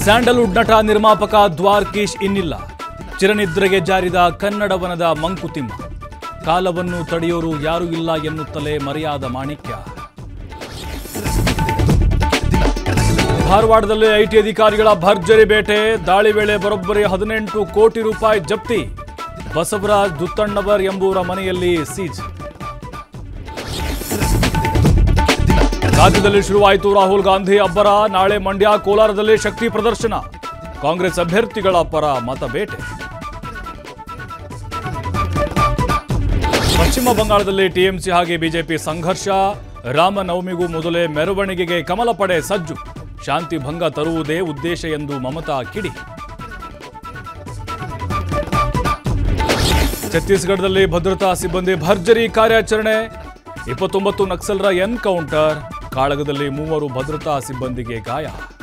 Sandalwood ನಟ ನಿರ್ಮಾಪಕ ದ್ವಾರಕೀಶ್ ಇನ್ನಿಲ್ಲ. ಚಿರನಿದ್ರೆಗೆ ಜಾರಿದ ಕನ್ನಡವನದ ಮಂಕುತಿಮ್ಮ. ಕಾಲವನ್ನು ತಡೆಯೋರು ಯಾರೂ ಇಲ್ಲ ಎನ್ನುತ್ತಲೇ ಮರೆಯಾದ ಮಾಣಿಕ್ಯ. ಧಾರವಾಡದಲ್ಲಿ ಐಟಿ ಅಧಿಕಾರಿಗಳ ಭರ್ಜರಿ ಬೇಟೆ. ದಾಳಿ ವೇಳೆ ಬರೋಬ್ಬರಿ 18 ಕೋಟಿ ರೂಪಾಯಿ ಜಪ್ತಿ. ಬಸವರಾಜ್ ದುತ್ತಣ್ಣವರ್ ಎಂಬುವರ ಮನೆಯಲ್ಲಿ ಸೀಜ್. ರಾಜ್ಯದಲ್ಲಿ ಶುರುವಾಯಿತು ರಾಹುಲ್ ಗಾಂಧಿ ಅಬ್ಬರ. ನಾಳೆ ಮಂಡ್ಯ ಕೋಲಾರದಲ್ಲಿ ಶಕ್ತಿ ಪ್ರದರ್ಶನ. ಕಾಂಗ್ರೆಸ್ ಅಭ್ಯರ್ಥಿಗಳ ಪರ ಮತ ಬೇಟೆ. ಪಶ್ಚಿಮ ಬಂಗಾಳದಲ್ಲಿ ಟಿಎಂಸಿ ಹಾಗೆ ಬಿಜೆಪಿ ಸಂಘರ್ಷ. ರಾಮನವಮಿಗೂ ಮೊದಲೇ ಮೆರವಣಿಗೆಗೆ ಕಮಲ ಪಡೆ ಸಜ್ಜು. ಶಾಂತಿ ಭಂಗ ತರುವುದೇ ಉದ್ದೇಶ ಎಂದು ಮಮತಾ ಕಿಡಿ. ಛತ್ತೀಸ್ಗಢದಲ್ಲಿ ಭದ್ರತಾ ಸಿಬ್ಬಂದಿ ಭರ್ಜರಿ ಕಾರ್ಯಾಚರಣೆ. 29 ನಕ್ಸಲರ ಎನ್ಕೌಂಟರ್. ಕಾಳಗದಲ್ಲಿ 3 ಭದ್ರತಾ ಸಿಬ್ಬಂದಿಗೆ ಗಾಯ.